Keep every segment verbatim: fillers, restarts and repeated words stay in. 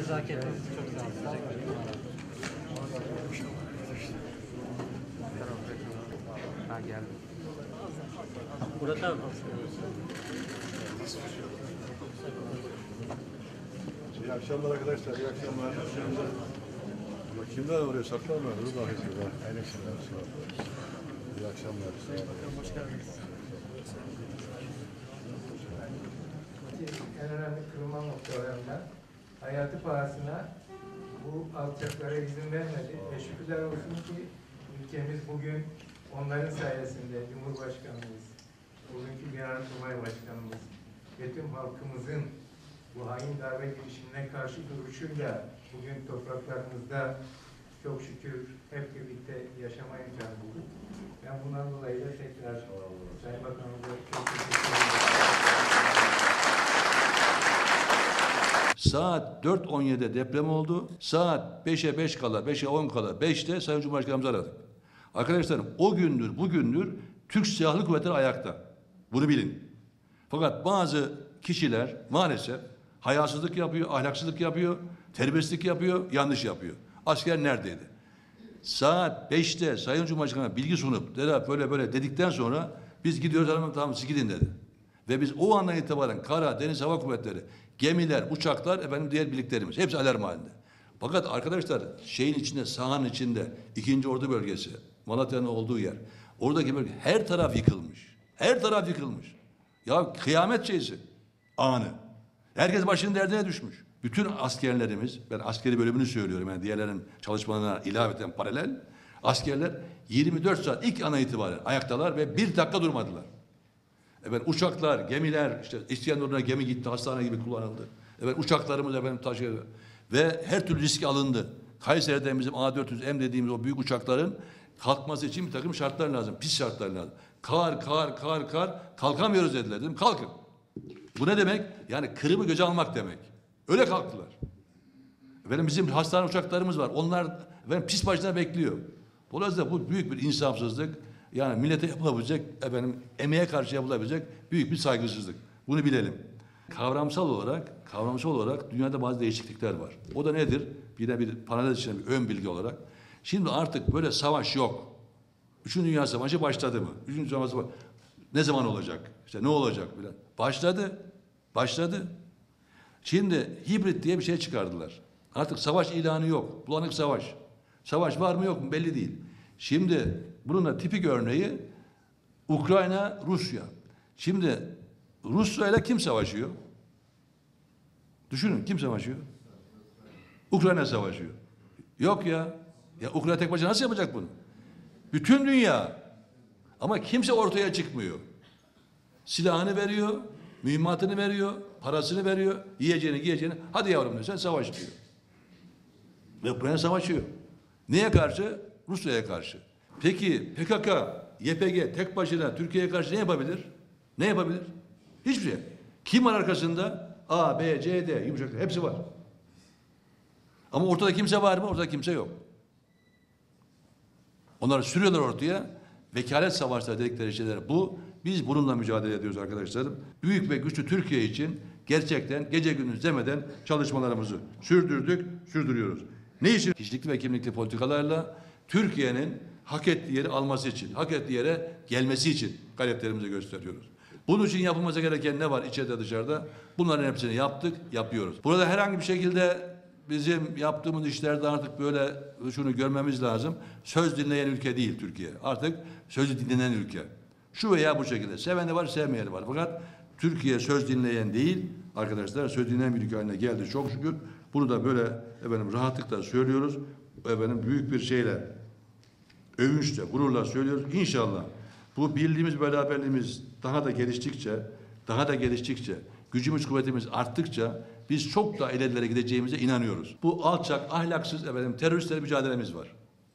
Nezaketiniz çok sağ olun. Teşekkür ederim. Ha geldi. Burada İyi akşamlar arkadaşlar, iyi akşamlar. Kimler oraya saklanmıyor? Dur da hizmet. Aynı akşamlar. İyi akşamlar. Hoş geldiniz. En önemli kırılma noktalarından hayatı pahasına bu alçaklara izin vermedi. Ve şükürler olsun ki ülkemiz bugün onların sayesinde Cumhurbaşkanımız, bugünkü Genelkurmay Başkanımız ve tüm halkımızın bu hain darbe girişimine karşı duruşuyla bugün topraklarımızda çok şükür hep birlikte yaşama imkanı bulduk. Ben bundan dolayı da tekrar Sayın Bakanımıza çok teşekkür ederim. Saat dört on yedide deprem oldu. Saat beşe beş kala, beşe on kala, beşte Sayın Cumhurbaşkanımızı aradık. Arkadaşlarım o gündür, bugündür Türk Silahlı Kuvvetleri ayakta. Bunu bilin. Fakat bazı kişiler maalesef hayasızlık yapıyor, ahlaksızlık yapıyor, terbiyesizlik yapıyor, yanlış yapıyor. Asker neredeydi? Saat beşte Sayın Cumhurbaşkanı'na bilgi sunup dedi böyle böyle dedikten sonra biz gidiyoruz, hanım tamam siz gidin dedi. Ve biz o andan itibaren kara, deniz, hava kuvvetleri, gemiler, uçaklar, efendim diğer birliklerimiz hepsi alarm halinde. Fakat arkadaşlar şeyin içinde, sahanın içinde ikinci Ordu bölgesi, Malatya'nın olduğu yer, oradaki bölge her taraf yıkılmış. Her taraf yıkılmış. Ya kıyamet şeysi anı. Herkes başının derdine düşmüş. Bütün askerlerimiz, ben askeri bölümünü söylüyorum yani diğerlerinin çalışmalarına ilaveten paralel, askerler yirmi dört saat ilk ana itibaren ayaktalar ve bir dakika durmadılar. Efendim uçaklar, gemiler, işte İskenderun'a gemi gitti, hastane gibi kullanıldı. Efendim uçaklarımız efendim taşıyor ve her türlü risk alındı. Kayseri'den bizim A dört yüz M dediğimiz o büyük uçakların kalkması için bir takım şartlar lazım, pis şartlar lazım. Kar, kar, kar, kar, kalkamıyoruz dediler dedim, kalkın. Bu ne demek? Yani Kırım'ı göze almak demek. Öyle kalktılar. Efendim bizim hastane uçaklarımız var. Onlar efendim pis başına bekliyor. Dolayısıyla bu büyük bir insafsızlık. Yani millete yapılabilecek, efendim emeğe karşı yapılabilecek büyük bir saygısızlık. Bunu bilelim. Kavramsal olarak, kavramsal olarak dünyada bazı değişiklikler var. O da nedir? Yine bir parantez içinde bir ön bilgi olarak. Şimdi artık böyle savaş yok. Üçüncü Dünya Savaşı başladı mı? Üçüncü Dünya Savaşı ne zaman olacak? İşte ne olacak bile? Başladı. Başladı. Şimdi hibrit diye bir şey çıkardılar. Artık savaş ilanı yok. Bulanık savaş. Savaş var mı yok mu belli değil. Şimdi bunun da tipik örneği Ukrayna, Rusya. Şimdi Rusya ile kim savaşıyor? Düşünün kim savaşıyor? Ukrayna savaşıyor. Yok ya. Ya Ukrayna tek başına nasıl yapacak bunu? Bütün dünya. Ama kimse ortaya çıkmıyor. Silahını veriyor, mühimmatını veriyor, parasını veriyor, yiyeceğini, giyeceğini. Hadi yavrum diyor, sen savaş diyor. Ve Ukrayna savaşıyor. Neye karşı? Rusya'ya karşı. Peki P K K, Y P G tek başına Türkiye'ye karşı ne yapabilir? Ne yapabilir? Hiçbir şey. Kim var arkasında? A, B, C, D, yumuşak hepsi var. Ama ortada kimse var mı? Ortada kimse yok. Onları sürüyorlar ortaya. Vekalet savaşları dedikleri şeyler bu. Biz bununla mücadele ediyoruz arkadaşlarım. Büyük ve güçlü Türkiye için gerçekten gece gündüz demeden çalışmalarımızı sürdürdük, sürdürüyoruz. Ne için? Kişilikli ve kimlikli politikalarla Türkiye'nin hak ettiği yeri alması için, hak ettiği yere gelmesi için gayretlerimizi gösteriyoruz. Bunun için yapılması gereken ne var içeride dışarıda? Bunların hepsini yaptık, yapıyoruz. Burada herhangi bir şekilde bizim yaptığımız işlerde artık böyle şunu görmemiz lazım. Söz dinleyen ülke değil Türkiye. Artık sözü dinlenen ülke. Şu veya bu şekilde. Seveni var, sevmeyeni var. Fakat Türkiye söz dinleyen değil arkadaşlar. Söz dinleyen bir ülke haline geldi çok şükür. Bunu da böyle efendim rahatlıkla söylüyoruz. Efendim büyük bir şeyle, övünçle, gururla söylüyoruz. İnşallah bu birliğimiz, beraberliğimiz daha da geliştikçe, daha da geliştikçe, gücümüz, kuvvetimiz arttıkça biz çok daha ilerilere gideceğimize inanıyoruz. Bu alçak, ahlaksız efendim teröristlerle mücadelemiz var.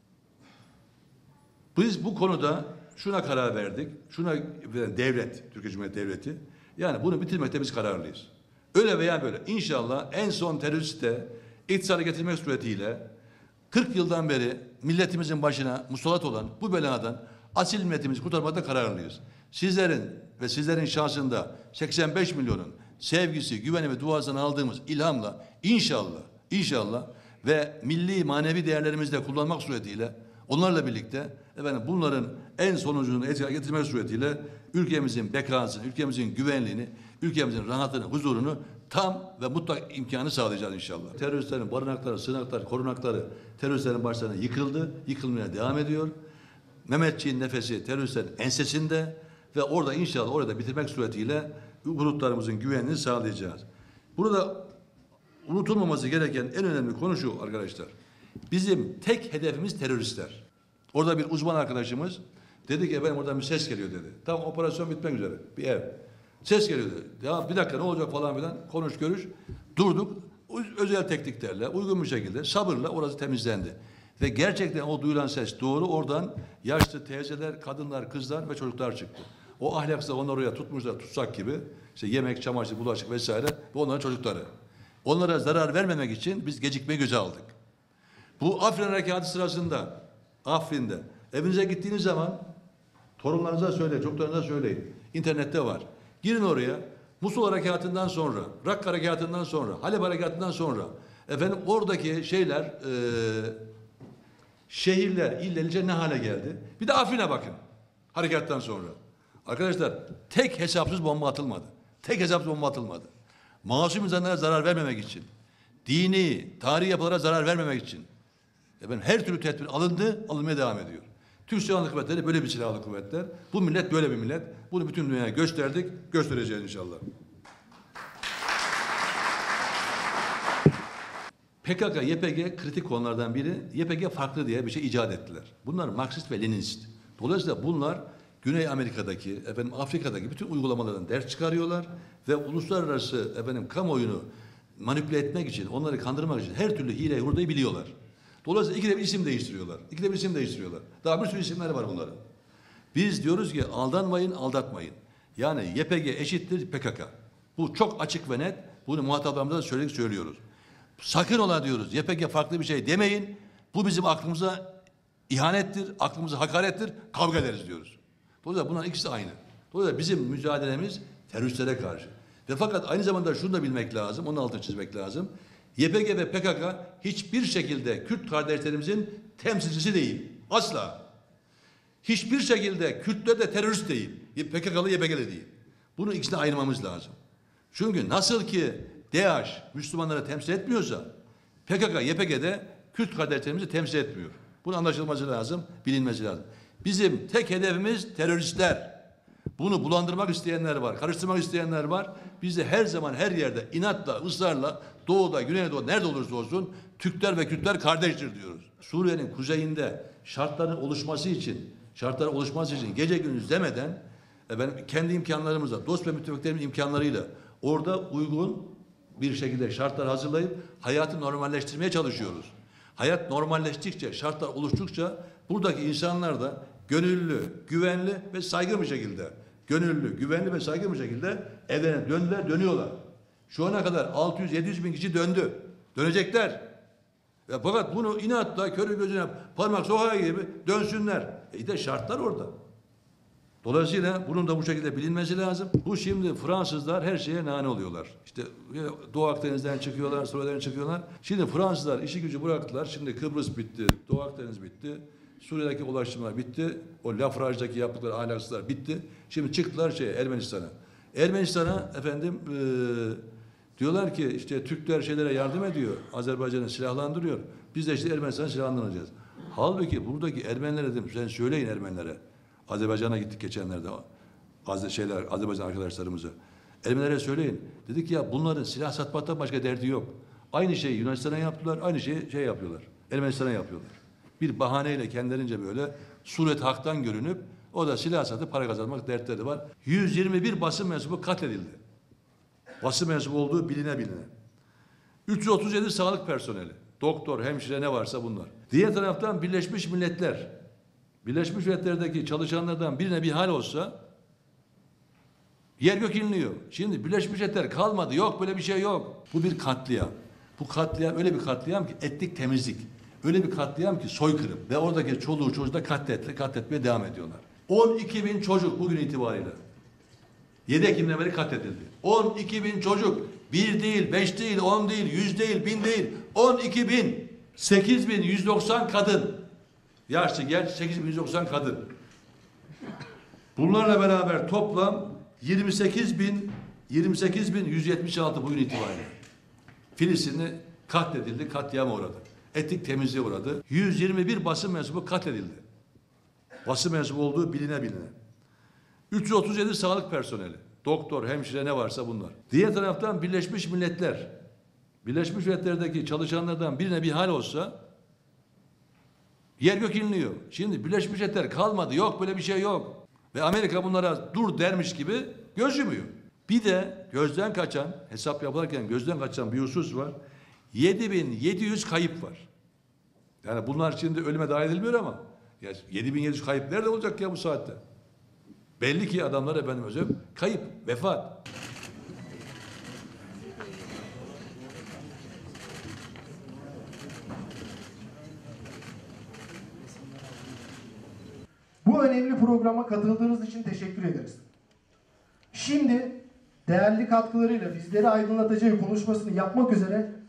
Biz bu konuda şuna karar verdik. Şuna devlet, Türkiye Cumhuriyeti Devleti. Yani bunu bitirmekte biz kararlıyız. Öyle veya böyle. İnşallah en son teröriste iktidarı getirmek suretiyle kırk yıldan beri milletimizin başına musallat olan bu beladan asil milletimizi kurtarmakta kararlıyız. Sizlerin ve sizlerin şahsında seksen beş milyonun sevgisi, güveni ve duasını aldığımız ilhamla inşallah, İnşallah ve milli manevi değerlerimizi de kullanmak suretiyle onlarla birlikte efendim bunların en sonucunu etkile getirmek suretiyle ülkemizin bekasını, ülkemizin güvenliğini, ülkemizin rahatını, huzurunu tam ve mutlak imkanı sağlayacağız inşallah. Teröristlerin barınakları, sığınakları, korunakları teröristlerin başlarına yıkıldı, yıkılmaya devam ediyor. Mehmetçiğin nefesi teröristlerin ensesinde ve orada inşallah orada bitirmek suretiyle gruplarımızın güvenliğini sağlayacağız. Burada unutulmaması gereken en önemli konu şu arkadaşlar. Bizim tek hedefimiz teröristler. Orada bir uzman arkadaşımız dedi ki efendim oradan bir ses geliyor dedi. Tam operasyon bitmek üzere bir ev. Ses geliyor dedi. Ya bir dakika ne olacak falan filan konuş görüş. Durduk. Özel tekniklerle uygun bir şekilde sabırla orası temizlendi. Ve gerçekten o duyulan ses doğru. Oradan yaşlı teyzeler, kadınlar, kızlar ve çocuklar çıktı. O ahlaksızlar onları oraya tutmuşlar tutsak gibi. İşte yemek, çamaşır, bulaşık vesaire ve onların çocukları. Onlara zarar vermemek için biz gecikmeyi göze aldık. Bu Afrin Harekatı sırasında Afrin'de evinize gittiğiniz zaman torunlarınıza söyleyin, çocuklarınıza söyleyin. İnternette var. Girin oraya. Musul Harekatı'ndan sonra, Rakka Harekatı'ndan sonra, Halep Harekatı'ndan sonra efendim oradaki şeyler e, şehirler, iller ne hale geldi? Bir de Afrin'e bakın. Harekattan sonra. Arkadaşlar tek hesapsız bomba atılmadı. Tek hesapsız bomba atılmadı. Masum insanlara zarar vermemek için, dini, tarihi yapılara zarar vermemek için efendim, her türlü tedbir alındı, alınmaya devam ediyor. Türk Silahlı Kuvvetleri böyle bir silahlı kuvvetler. Bu millet böyle bir millet. Bunu bütün dünyaya gösterdik, göstereceğiz inşallah. P K K, Y P G kritik konulardan biri. Y P G farklı diye bir şey icat ettiler. Bunlar Marksist ve Leninist. Dolayısıyla bunlar Güney Amerika'daki, efendim Afrika'daki bütün uygulamalardan ders çıkarıyorlar ve uluslararası efendim kamuoyunu manipüle etmek için, onları kandırmak için her türlü hile hurdayı biliyorlar. Dolayısıyla ikide bir isim değiştiriyorlar. İkide bir isim değiştiriyorlar. Daha bir sürü isimler var bunların. Biz diyoruz ki aldanmayın, aldatmayın. Yani Y P G eşittir P K K. Bu çok açık ve net. Bunu muhataplarımıza da söyledik söylüyoruz. Sakın ola diyoruz. Y P G farklı bir şey demeyin. Bu bizim aklımıza ihanettir, aklımıza hakarettir. Kavga ederiz diyoruz. Dolayısıyla bunların ikisi aynı. Dolayısıyla bizim mücadelemiz teröristlere karşı. Ve fakat aynı zamanda şunu da bilmek lazım, onun altını çizmek lazım. Y P G ve P K K hiçbir şekilde Kürt kardeşlerimizin temsilcisi değil. Asla. Hiçbir şekilde Kürtler de terörist değil. P K K'lı Y P G'li değil. Bunu ikisini ayırmamız lazım. Çünkü nasıl ki DAEŞ Müslümanları temsil etmiyorsa P K K, Y P G'de Kürt kardeşlerimizi temsil etmiyor. Bunun anlaşılması lazım, bilinmesi lazım. Bizim tek hedefimiz teröristler. Bunu bulandırmak isteyenler var, karıştırmak isteyenler var. Biz de her zaman her yerde inatla, ısrarla doğuda, güneydoğuda nerede olursa olsun Türkler ve Kürtler kardeştir diyoruz. Suriye'nin kuzeyinde şartların oluşması için, şartların oluşması için gece gündüz demeden efendim, kendi imkanlarımızla, dost ve müttefiklerimin imkanlarıyla orada uygun bir şekilde şartlar hazırlayıp hayatı normalleştirmeye çalışıyoruz. Hayat normalleştikçe, şartlar oluştukça buradaki insanlar da gönüllü, güvenli ve saygın bir şekilde, gönüllü, güvenli ve saygın bir şekilde evlerine döndüler, dönüyorlar. Şu ana kadar altı yüz yedi yüz bin kişi döndü. Dönecekler. Ya fakat bunu inatla, körü gözüne parmak sokağa gibi dönsünler. E de şartlar orada. Dolayısıyla bunun da bu şekilde bilinmesi lazım. Bu şimdi Fransızlar her şeye nane oluyorlar. İşte Doğu Akdeniz'den çıkıyorlar, Suriye'den çıkıyorlar. Şimdi Fransızlar işi gücü bıraktılar. Şimdi Kıbrıs bitti, Doğu Akdeniz bitti. Suriye'deki ulaştırmalar bitti. O Lafraj'daki yaptıkları ahlaksızlar bitti. Şimdi çıktılar şeye Ermenistan'a. Ermenistan'a efendim e, diyorlar ki işte Türkler şeylere yardım ediyor. Azerbaycan'ı silahlandırıyor. Biz de işte Ermenistan'ı silahlandıracağız. Halbuki buradaki Ermenilere dedim sen söyleyin Ermenilere. Azerbaycan'a gittik geçenlerde. Az şeyler Azerbaycan arkadaşlarımıza. Ermenilere söyleyin. Dedik ya bunların silah satmaktan başka derdi yok. Aynı şeyi Yunanistan'a yaptılar, aynı şeyi şey yapıyorlar. Ermenistan'a yapıyorlar. Bir bahaneyle kendilerince böyle suret haktan görünüp o da silah satıp para kazanmak dertleri var. yüz yirmi bir basın mensubu katledildi. Basın mensubu olduğu biline biline. üç yüz otuz yedi sağlık personeli. Doktor, hemşire ne varsa bunlar. Diğer taraftan Birleşmiş Milletler. Birleşmiş Milletler'deki çalışanlardan birine bir hal olsa yer gök inliyor. Şimdi Birleşmiş Milletler kalmadı. Yok böyle bir şey yok. Bu bir katliam. Bu katliam öyle bir katliam ki etnik temizlik. Öyle bir katliam ki soykırım. Ve oradaki çoluğu çocuğu da katletle, katletmeye devam ediyorlar. on iki bin çocuk bugün itibariyle. yedi Ekim'den beri katledildi. on iki bin çocuk. Bir değil, beş değil, on değil, yüz değil, bin değil. on iki bin, sekiz bin yüz doksan kadın. Yaşlı genç sekiz bin yüz doksan kadın. Bunlarla beraber toplam yirmi sekiz bin yirmi sekiz bin yüz yetmiş altı bugün itibariyle. Filistinli katledildi, katliama uğradı. Etnik temizliğe uğradı. yüz yirmi bir basın mensubu katledildi. Basın mensubu olduğu biline biline. üç yüz otuz yedi sağlık personeli. Doktor, hemşire ne varsa bunlar. Diğer taraftan Birleşmiş Milletler. Birleşmiş Milletler'deki çalışanlardan birine bir hal olsa yer gök inliyor. Şimdi Birleşmiş Milletler kalmadı. Yok böyle bir şey yok. Ve Amerika bunlara dur dermiş gibi göz yumuyor. Bir de gözden kaçan, hesap yapılırken gözden kaçan bir husus var. yedi bin yedi yüz kayıp var. Yani bunlar şimdi ölüme dahil edilmiyor ama ya yedi bin yedi yüz kayıp nerede olacak ya bu saatte? Belli ki adamlar efendim özür kayıp, vefat. Bu önemli programa katıldığınız için teşekkür ederiz. Şimdi değerli katkılarıyla bizleri aydınlatacağı konuşmasını yapmak üzere